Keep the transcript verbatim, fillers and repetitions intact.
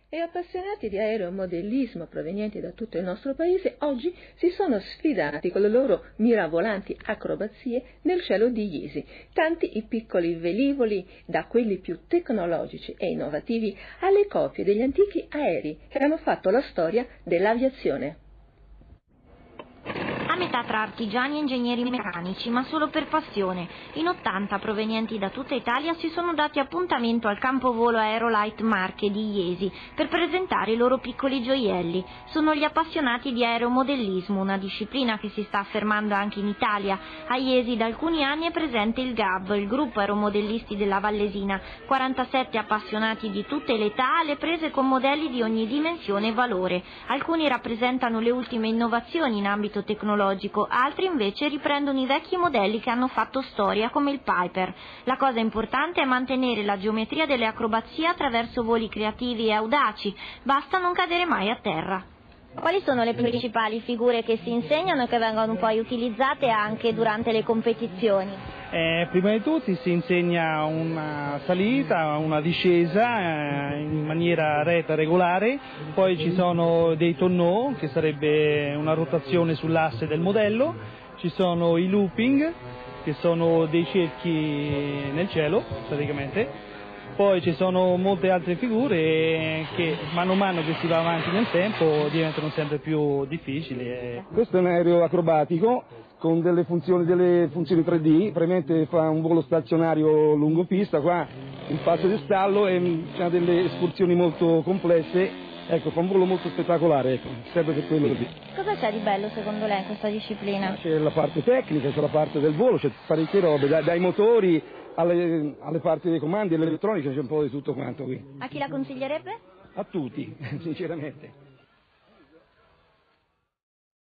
e appassionati di aeromodellismo provenienti da tutto il nostro paese oggi si sono sfidati con le loro mirabolanti acrobazie nel cielo di Jesi. Tanti i piccoli velivoli, da quelli più tecnologici e innovativi alle copie degli antichi aerei che hanno fatto la storia dell'aviazione. A metà tra artigiani e ingegneri meccanici, ma solo per passione. In ottanta, provenienti da tutta Italia, si sono dati appuntamento al campovolo Aerolight Marche di Jesi per presentare i loro piccoli gioielli. Sono gli appassionati di aeromodellismo, una disciplina che si sta affermando anche in Italia. A Jesi da alcuni anni è presente il G A B, il gruppo aeromodellisti della Vallesina, quarantasette appassionati di tutte le età alle prese con modelli di ogni dimensione e valore. Alcuni rappresentano le ultime innovazioni in ambito tecnologico, altri invece riprendono i vecchi modelli che hanno fatto storia come il Piper. La cosa importante è mantenere la geometria delle acrobazie attraverso voli creativi e audaci, basta non cadere mai a terra. Quali sono le principali figure che si insegnano e che vengono poi utilizzate anche durante le competizioni? Eh, prima di tutto si insegna una salita, una discesa eh, in maniera retta regolare, poi ci sono dei tonneau, che sarebbe una rotazione sull'asse del modello, ci sono i looping, che sono dei cerchi nel cielo praticamente, poi ci sono molte altre figure che mano a mano che si va avanti nel tempo diventano sempre più difficili. Questo è un aereo acrobatico con delle funzioni, delle funzioni tre D, praticamente fa un volo stazionario lungo pista, qua il passo di stallo e ha delle escursioni molto complesse, ecco, fa un volo molto spettacolare, ecco, serve per quello così. Cosa c'è di bello secondo lei in questa disciplina? C'è la parte tecnica, c'è la parte del volo, c'è parecchie robe, dai, dai motori alle, alle parti dei comandi, all'elettronica, c'è un po' di tutto quanto qui. A chi la consiglierebbe? A tutti, sinceramente.